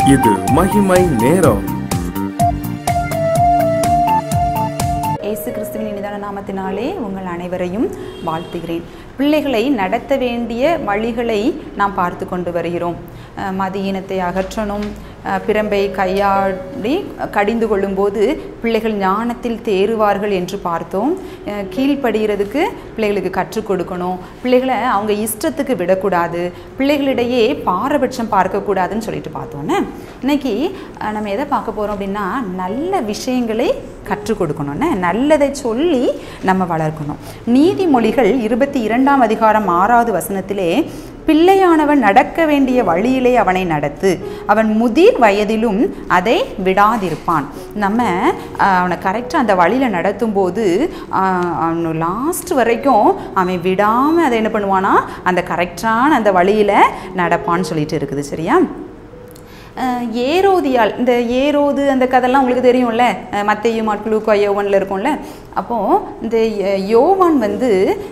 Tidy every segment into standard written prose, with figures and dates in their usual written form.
இது மகிமை நேரம். இயேசு கிறிஸ்துவின் இனிதான நாமத்தினாலே உங்கள் அனைவரையும் வாழ்த்துகிறேன். பிள்ளைகளை நடத்த வேண்டிய வழிகளை நாம் பார்த்து கொண்டு வருகிறோம். மதியினத்தை அகற்றணும், பிரம்பை கையாடி கடிந்து கொள்ளும்போது பிள்ளைகள் ஞானத்தில் தேறுவார்கள் என்று பார்த்தோம். கீழ்ப்படுகிறதுக்கு பிள்ளைகளுக்கு கற்றுக் கொடுக்கணும், பிள்ளைகளை அவங்க இஷ்டத்துக்கு விடக்கூடாது, பிள்ளைகளிடையே பாரபட்சம் பார்க்கக்கூடாதுன்னு சொல்லிட்டு பார்த்தோன்னே. இன்னைக்கு நம்ம எதை பார்க்க போகிறோம் அப்படின்னா, நல்ல விஷயங்களை கற்றுக் கொடுக்கணும்னு, நல்லதை சொல்லி நம்ம வளர்க்கணும். நீதிமொழிகள் 22ஆம் அதிகாரம் 6வது வசனத்திலே, பிள்ளையானவன் நடக்க வேண்டிய வழியிலே அவனை நடத்து, அவன் முதிர் வயதிலும் அதை விடாதிருப்பான். நம்ம அவனை கரெக்டாக அந்த வழியில் நடத்தும் போது அவன் லாஸ்ட் வரைக்கும் அவன் விடாமல் அதை என்ன பண்ணுவானா, அந்த கரெக்டான அந்த வழியில் நடப்பான்னு சொல்லிட்டு இருக்குது. சரியா? ஏரோதியால், இந்த ஏரோது அந்த கதையெல்லாம் உங்களுக்கு தெரியும்ல, மத்தேயு மாற்கு லூக்கா யோவானில் இருக்கும்ல. அப்போது இந்த யோவான் வந்து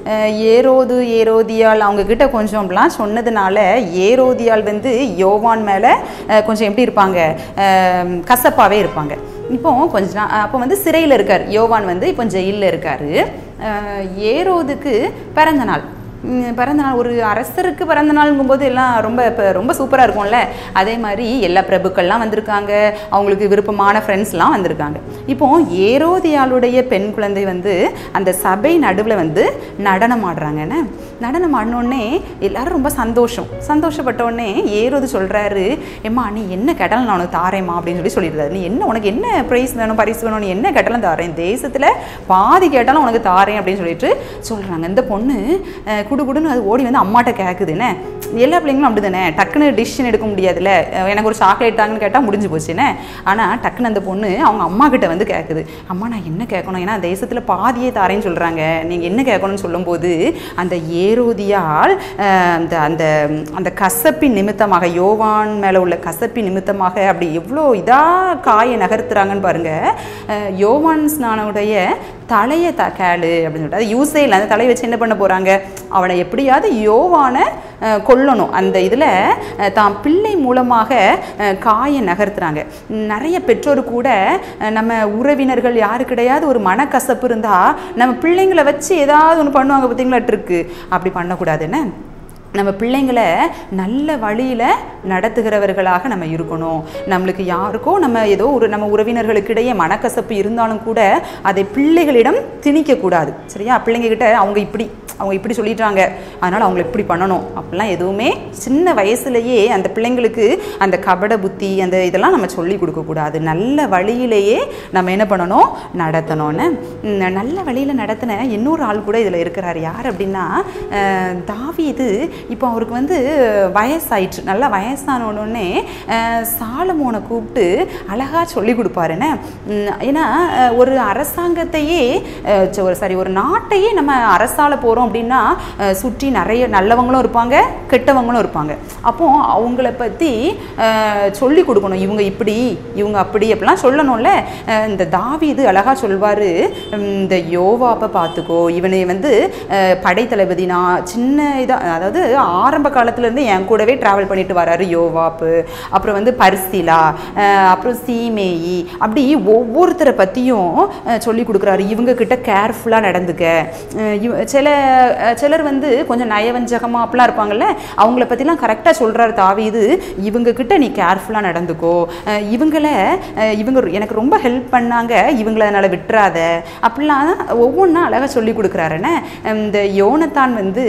ஏரோதியால் அவங்கக்கிட்ட கொஞ்சம்லாம் சொன்னதுனால ஏரோதியால் வந்து யோவான் மேலே கொஞ்சம் எப்படி இருப்பாங்க, கசப்பாகவே இருப்பாங்க. இப்போ கொஞ்ச நாள் அப்போ வந்து சிறையில் இருக்கார் யோவான், வந்து இப்போ ஜெயிலில் இருக்கார். ஏரோதுக்கு பிறந்தநாள், ஒரு அரசருக்கு பிறந்தநாளுங்கும்போது எல்லாம் ரொம்ப சூப்பராக இருக்கும்ல. அதே மாதிரி எல்லா பிரபுக்கள்லாம் வந்திருக்காங்க, அவங்களுக்கு விருப்பமான ஃப்ரெண்ட்ஸ்லாம் வந்திருக்காங்க. இப்போ ஏரோதியாளுடைய பெண் குழந்தை வந்து அந்த சபை நடுவில் வந்து நடனம் ஆடுறாங்கன்னு. நடனம் ஆடினோடனே எல்லாரும் ரொம்ப சந்தோஷப்பட்டோடனே ஏரோது சொல்கிறாரு, ஏம்மா நீ என்ன கேட்டாலும் நான் உனக்கு தாரேம்மா அப்படின்னு சொல்லிடுறாரு. நீ என்ன, உனக்கு என்ன ப்ரைஸ் வேணும், பரிசு வேணும், நீ என்ன கேட்டாலும் தாரேன், தேசத்தில் பாதி கேட்டாலும் உனக்கு தாரேன் அப்படின்னு சொல்கிறாங்க. இந்த பொண்ணு குடுகுடுன்னு அது ஓடி வந்து அம்மாட்ட கேட்குதுன்னு. எல்லா பிள்ளைங்களும் அப்படி தானே, டக்குன்னு டிசிஷன் எடுக்க முடியாதுல்ல. எனக்கு ஒரு சாக்லேட் தாங்கன்னு கேட்டால் முடிஞ்சு போச்சுன்னு. ஆனால் டக்குன்னு அந்த பொண்ணு அவங்க அம்மா கிட்ட வந்து கேட்குது, அம்மா நான் என்ன கேட்கணும், ஏன்னா தேசத்தில் பாதியே தாரேன்னு சொல்கிறாங்க, நீங்கள் என்ன கேட்கணும்னு சொல்லும்போது அந்த ஏரோதியால் அந்த அந்த கசப்பின் நிமித்தமாக, யோவான் மேலே உள்ள கசப்பின் நிமித்தமாக அப்படி எவ்வளோ இதாக காயை நகர்த்துறாங்கன்னு பாருங்கள். யோவான் ஸ்நானனுடைய தலையை கேளு அப்படின்னு சொல்லிட்டு, அது யூஸே இல்லை, அந்த தலையை வச்சு என்ன பண்ண போகிறாங்க, அவனை எப்படியாவது யோவானை கொல்லணும். அந்த இதில் தான் பிள்ளை மூலமாக காயை நகர்த்துறாங்க. நிறைய பெற்றோர் கூட நம்ம உறவினர்கள் யாரு கிடையாது ஒரு மனக்கசப்பு இருந்தால் நம்ம பிள்ளைங்களை வச்சு ஏதாவது ஒன்று பண்ணுவாங்க பார்த்தீங்களா, ட்ரிக்கு. அப்படி பண்ணக்கூடாதுன்னு நம்ம பிள்ளைங்களை நல்ல வழியில் நடத்துகிறவர்களாக நம்ம இருக்கணும். நம்மளுக்கு யாருக்கோ நம்ம உறவினர்களுக்கு இடையே மனக்கசப்பு இருந்தாலும் கூட அதை பிள்ளைகளிடம் திணிக்கக்கூடாது. சரியா? பிள்ளைங்கக்கிட்ட அவங்க இப்படி சொல்லிட்டாங்க, அதனால் அவங்களை இப்படி பண்ணணும் அப்படிலாம் எதுவுமே சின்ன வயசுலேயே அந்த பிள்ளைங்களுக்கு அந்த கபட புத்தி அந்த இதெல்லாம் நம்ம சொல்லி கொடுக்கக்கூடாது. நல்ல வழியிலேயே நம்ம என்ன பண்ணணும், நடத்தணும்னு. நல்ல வழியில் நடத்தின இன்னொரு ஆள் கூட இதில் இருக்கிறார். யார் அப்படின்னா, தாவீது. இப்போ அவருக்கு வந்து வயசாயிடுச்சு. நல்லா வயசானோடனே சாலமோனை கூப்பிட்டு அழகாக சொல்லி கொடுப்பாருன்னு. ஏன்னா ஒரு அரசாங்கத்தையே ஒரு நாட்டையே நம்ம அரசால போகிறோம் அப்படின்னா சுற்றி நிறைய நல்லவங்களும் இருப்பாங்க, கெட்டவங்களும் இருப்பாங்க. அப்போ அவங்கள பற்றி சொல்லி கொடுக்கணும், இவங்க இப்படி இவங்க அப்படி அப்படிலாம் சொல்லணும்ல. இந்த தாவீது அழகாக சொல்வார், இந்த யோவாப்பை பார்த்துக்கோ, இவனை வந்து படைத்தளபதி, நான் சின்ன இதாக, அதாவது ஆரம்ப காலத்துலேருந்து என் கூடவே ட்ராவல் பண்ணிட்டு வராரு யோவாப்பு, அப்புறம் வந்து பர்சிலா, அப்புறம் சீமேயி, அப்படி ஒவ்வொருத்தரை பற்றியும் சொல்லி கொடுக்குறாரு. இவங்கக்கிட்ட கேர்ஃபுல்லாக நடந்துக்க. சிலர் வந்து கொஞ்சம் நயவஞ்சகமாக அப்படிலாம் இருப்பாங்கல்ல, அவங்கள பற்றிலாம் கரெக்டாக சொல்கிறாரு தாவீது, இவங்கக்கிட்ட நீ கேர்ஃபுல்லாக நடந்துக்கோ, இவங்க எனக்கு ரொம்ப ஹெல்ப் பண்ணாங்க, இவங்கள அதனால் விட்டுறாத அப்படிலாம் ஒவ்வொன்றா அழகாக சொல்லி கொடுக்குறாருன்னு. இந்த யோனத்தான் வந்து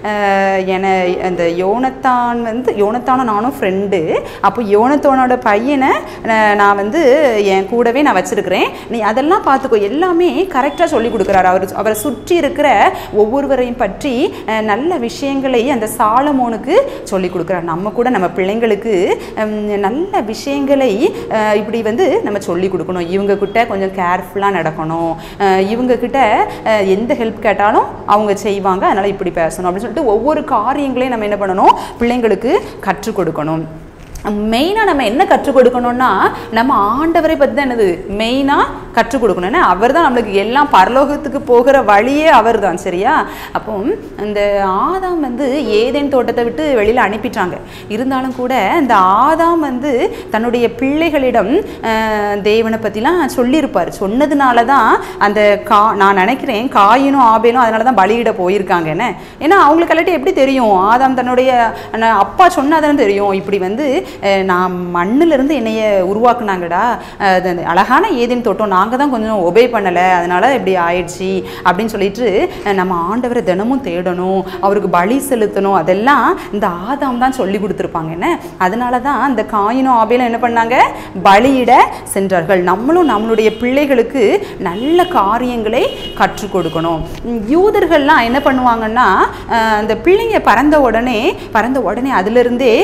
யோனத்தானும் நானும் ஃப்ரெண்டு. அப்போ யோனத்தானோட பையனை நான் வந்து என் கூடவே நான் வச்சிருக்கிறேன், நீ அதெல்லாம் பார்த்துக்கோ, எல்லாமே கரெக்டாக சொல்லி கொடுக்குறாரு. அவரை சுற்றி இருக்கிற ஒவ்வொருவரையும் பற்றி நல்ல விஷயங்களை அந்த சாலமோனுக்கு சொல்லி கொடுக்குறாரு. நம்ம கூட நம்ம பிள்ளைங்களுக்கு நல்ல விஷயங்களை இப்படி வந்து நம்ம சொல்லி கொடுக்கணும். இவங்கக்கிட்ட கொஞ்சம் கேர்ஃபுல்லாக நடக்கணும், இவங்கக்கிட்ட எந்த ஹெல்ப் கேட்டாலும் அவங்க செய்வாங்க, அதனால் இப்படி பேசணும் அப்படின்னு சொல்லிட்டு ஒவ்வொரு காரியங்களையும் நம்ம என்ன பண்ணணும், பிள்ளைங்களுக்கு கற்றுக் கொடுக்கணும். மெயினாக நம்ம என்ன கற்றுக் கொடுக்கணும்னா நம்ம ஆண்டவரை பற்றி தான் என்னது மெயினாக கற்றுக் கொடுக்கணும். ஏன்னா அவர் தான் நம்மளுக்கு எல்லாம் பரலோகத்துக்கு போகிற வழியே அவர் தான். சரியா? அப்போ இந்த ஆதாம் வந்து ஏதேன் தோட்டத்தை விட்டு வெளியில் அனுப்பிட்டாங்க. இருந்தாலும் கூட இந்த ஆதாம் வந்து தன்னுடைய பிள்ளைகளிடம் தேவனை பற்றிலாம் சொல்லியிருப்பார். சொன்னதுனால தான் அந்த நான் நினைக்கிறேன் காயினும் ஆபேலும் அதனால தான் பலியிட போயிருக்காங்கன்னு. ஏன்னா அவங்களுக்கு எல்லாட்டி எப்படி தெரியும்? ஆதாம் தன்னுடைய அப்பா சொன்னாதானே தெரியும். இப்படி வந்து நான் மண்ணிலிருந்து என்னைய உருவாக்குனாங்கடா, அழகான ஏதேன் தோட்டம், நாங்கள் தான் கொஞ்சம் ஒபே பண்ணலை, அதனால இப்படி ஆயிடுச்சு அப்படின்னு சொல்லிட்டு நம்ம ஆண்டவரை தினமும் தேடணும், அவருக்கு பலி செலுத்தணும், அதெல்லாம் இந்த ஆதாம் தான் சொல்லி கொடுத்துருப்பாங்க. என்ன அதனால தான் இந்த காயினும் ஆபேலும் என்ன பண்ணாங்க? பலியிட சென்றார்கள். நம்மளும் நம்மளுடைய பிள்ளைகளுக்கு நல்ல காரியங்களை கற்றுக் கொடுக்கணும். யூதர்கள்லாம் என்ன பண்ணுவாங்கன்னா அந்த பிள்ளைங்க பறந்த உடனே அதிலிருந்தே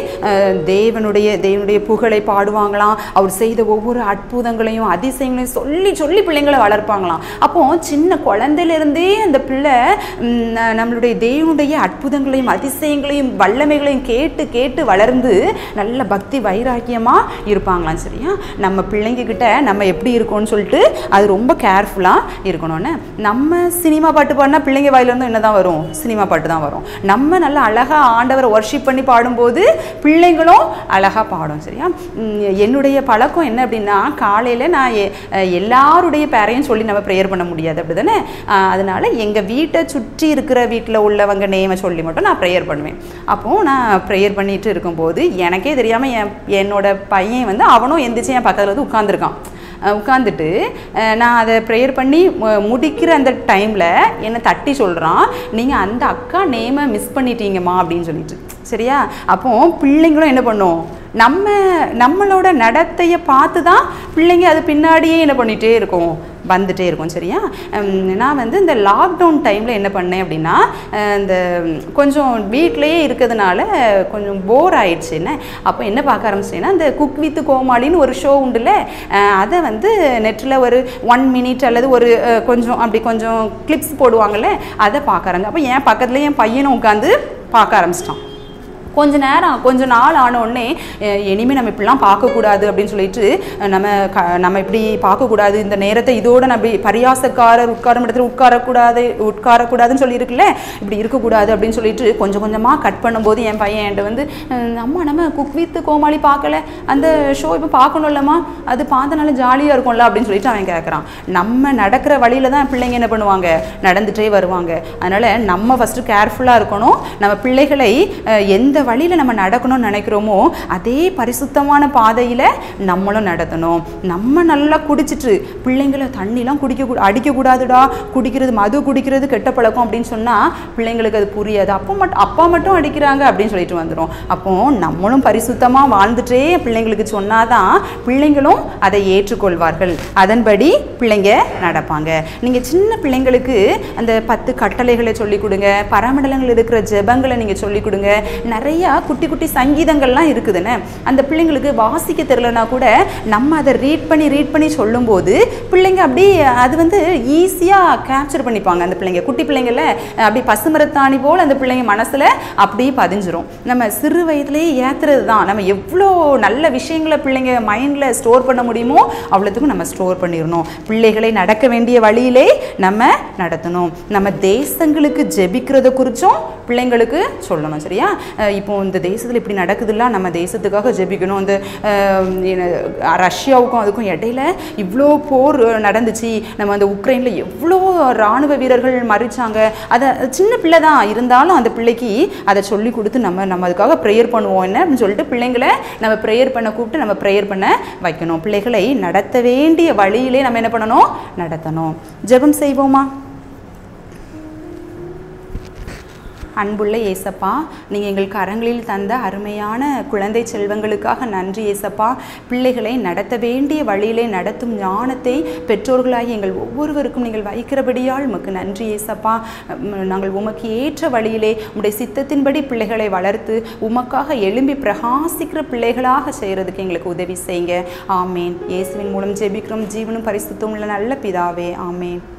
தேவனுடைய புகழை பாடுவாங்களாம். அவர் செய்த ஒவ்வொரு அற்புதங்களையும் அதிசயங்களையும் சொல்லி சொல்லி பிள்ளைங்களை வளர்ப்பாங்களாம். அப்போ சின்ன குழந்தையிலிருந்தே அந்த பிள்ளை நம்மளுடைய தேவனுடைய அற்புதங்களையும் அதிசயங்களையும் வல்லமைகளையும் கேட்டு கேட்டு வளர்ந்து நல்ல பக்தி வைராக்கியமா இருப்பாங்களாம். சரியா? நம்ம பிள்ளைங்க கிட்ட நம்ம எப்படி இருக்கோம்னு சொல்லிட்டு அது ரொம்ப கேர்ஃபுல்லா இருக்கணும்னு. நம்ம சினிமா பாட்டு பாடினா பிள்ளைங்க வாயிலிருந்து என்னதான் வரும்? சினிமா பாட்டு தான் வரும். நம்ம நல்லா அழகா ஆண்டவரை வர்ஷிப் பண்ணி பாடும்போது பிள்ளைங்களும் அழகா பாடும். சரியா? என்னுடைய பழக்கம் என்ன அப்படின்னா, காலையில் நான் எல்லாருடைய பேரையும் சொல்லி நம்ம ப்ரேயர் பண்ண முடியாது, அப்படி தானே? அதனால எங்கள் வீட்டை சுற்றி இருக்கிற வீட்டில் உள்ளவங்க நேமை சொல்லி மட்டும் நான் ப்ரேயர் பண்ணுவேன். அப்போது நான் ப்ரேயர் பண்ணிட்டு இருக்கும்போது எனக்கே தெரியாமல் என்னோட பையன் வந்து அவனும் எந்திரிச்சு என் பக்கத்தில் வந்து உட்காந்துட்டு நான் அதை ப்ரேயர் பண்ணி முடிக்கிற அந்த டைமில் என்னை தட்டி சொல்கிறான், நீங்கள் அந்த அக்கா நேமை மிஸ் பண்ணிட்டீங்கம்மா அப்படின்னு சொல்லிட்டு. சரியா? அப்போ பிள்ளைங்களும் என்ன பண்ணும்? நம்மளோட நடத்தையை பார்த்து தான் பிள்ளைங்க அது பின்னாடியே என்ன பண்ணிகிட்டே வந்துட்டே இருக்கும். சரியா? நான் வந்து இந்த லாக்டவுன் டைமில் என்ன பண்ணேன் அப்படின்னா, இந்த கொஞ்சம் வீட்டிலையே இருக்கிறதுனால கொஞ்சம் போர் ஆயிடுச்சுன்னு அப்போ என்ன பார்க்க ஆரம்பிச்சேன்னா, இந்த குக் வித் கோமாளின்னு ஒரு ஷோ உண்டுல, அதை வந்து நெட்டில் ஒரு 1 minute அல்லது ஒரு கொஞ்சம் கிளிப்ஸ் போடுவாங்கள்ல, அதை பார்க்க ஆரம்பிச்சேன். அப்போ என் பக்கத்தில் என் பையனும் உட்காந்து பார்க்க ஆரம்பிச்சிட்டான். கொஞ்ச நாள் ஆனோடனே இனிமேல் நம்ம இப்படிலாம் பார்க்கக்கூடாது அப்படின்னு சொல்லிட்டு நம்ம இப்படி பார்க்கக்கூடாது, இந்த நேரத்தை இதோட நம்ம பரியாசக்காரர் உட்காரும் இடத்துல உட்காரக்கூடாதுன்னு சொல்லியிருக்குல்ல, இப்படி இருக்கக்கூடாது அப்படின்னு சொல்லிட்டு கொஞ்சமாக கட் பண்ணும்போது என் பையன் என்கிட்ட வந்து, அம்மா நம்ம குக் வித் கோமாளி பார்க்கல, அந்த ஷோ இப்போ பார்க்கணும்லம்மா, அது பார்த்தனால ஜாலியாக இருக்கும்ல அப்படின்னு சொல்லிட்டு அவன் கேட்குறான். நம்ம நடக்கிற வழியில தான் பிள்ளைங்க என்ன பண்ணுவாங்க? நடந்துகிட்டே வருவாங்க. அதனால் நம்ம ஃபஸ்ட்டு கேர்ஃபுல்லாக இருக்கணும். நம்ம பிள்ளைகளை எந்த வழியில் நம்ம நடக்கணும்னு நினைக்கிறோமோ அதே பரிசுத்தமான பாதையில் நம்மளும் நடத்தணும். நம்ம நல்லா குடிச்சிட்டு பிள்ளைங்களை தண்ணிலாம் அடிக்கக்கூடாதுடா, மது குடிக்கிறது கெட்ட பழக்கம் அப்படின்னு சொன்னால் பிள்ளைங்களுக்கு அது புரியாது. அப்பா மட்டும் அடிக்கிறாங்க அப்படின்னு சொல்லிட்டு வந்துடும். அப்போ நம்மளும் பரிசுத்தமாக வாழ்ந்துட்டே பிள்ளைங்களுக்கு சொன்னாதான் பிள்ளைங்களும் அதை ஏற்றுக்கொள்வார்கள். அதன்படி பிள்ளைங்க நடப்பாங்க. நீங்கள் சின்ன பிள்ளைங்களுக்கு அந்த 10 கட்டளைகளை சொல்லிக் கொடுங்க, பரமண்டலங்கள் இருக்கிற ஜெபங்களை நீங்கள் சொல்லிக் கொடுங்க. நிறைய குட்டி குட்டி சங்கீதங்கள்லாம் இருக்குதுன்னு அந்த பிள்ளைங்களுக்கு வாசிக்க தெரியலனா கூட நம்ம அதை ரீட் பண்ணி சொல்லும்போது பிள்ளைங்க அப்படி அது வந்து ஈஸியாக கேப்சர் பண்ணிப்பாங்க. அந்த பிள்ளைங்க குட்டி பிள்ளைங்கள அப்படி பசுமரத்தாணி போல் அந்த பிள்ளைங்க மனசில் அப்படியே பதிஞ்சிரும். நம்ம சிறு வயதுலேயே ஏற்றுறது தான். நம்ம எவ்வளோ நல்ல விஷயங்களை பிள்ளைங்க மைண்டில் ஸ்டோர் பண்ண முடியுமோ அவ்வளோத்துக்கும் நம்ம ஸ்டோர் பண்ணிடணும். பிள்ளைகளை நடக்க வேண்டிய வழியிலே நம்ம நடத்தணும். நம்ம தேசங்களுக்கு ஜெபிக்கிறத குறித்தும் பிள்ளைங்களுக்கு சொல்லணும். சரியா? இப்போ இந்த தேசத்தில் இப்படி நடக்குதுல்ல, நம்ம தேசத்துக்காக ஜெபிக்கணும். இந்த ரஷ்யாவுக்கும் அதுக்கும் இடையில இவ்வளோ போர் நடந்துச்சு, நம்ம அந்த உக்ரைனில் எவ்வளோ இராணுவ வீரர்கள் மறிச்சாங்க. அதை சின்ன பிள்ளை தான் இருந்தாலும் அந்த பிள்ளைக்கு அதை சொல்லி கொடுத்து நம்ம அதுக்காக ப்ரேயர் பண்ணுவோம் என்ன அப்படின்னு சொல்லிட்டு பிள்ளைங்களை நம்ம ப்ரேயர் பண்ண கூப்பிட்டு நம்ம ப்ரேயர் பண்ண வைக்கணும். பிள்ளைகளை நடத்த வேண்டிய வழியிலே நம்ம என்ன பண்ணணும்? நடத்தணும். ஜெபம் செய்வோமா? அன்புள்ள ஏசப்பா, நீங்கள் எங்கள் கரங்களில் தந்த அருமையான குழந்தை செல்வங்களுக்காக நன்றி ஏசப்பா. பிள்ளைகளை நடத்த வேண்டிய வழியிலே நடத்தும் ஞானத்தை பெற்றோர்களாகி எங்கள் ஒவ்வொருவருக்கும் நீங்கள் வைக்கிறபடியால் உமக்கு நன்றி ஏசப்பா. நாங்கள் உமக்கு ஏற்ற வழியிலே உம்முடைய சித்தத்தின்படி பிள்ளைகளை வளர்த்து உமக்காக எழும்பி பிரகாசிக்கிற பிள்ளைகளாக செய்கிறதுக்கு எங்களுக்கு உதவி செய்யுங்க. ஆமேன். இயேசுவின் மூலம் ஜெபிக்கிறோம் ஜீவனும் பரிசுத்தமும் உள்ள நல்ல பிதாவே. ஆமேன்.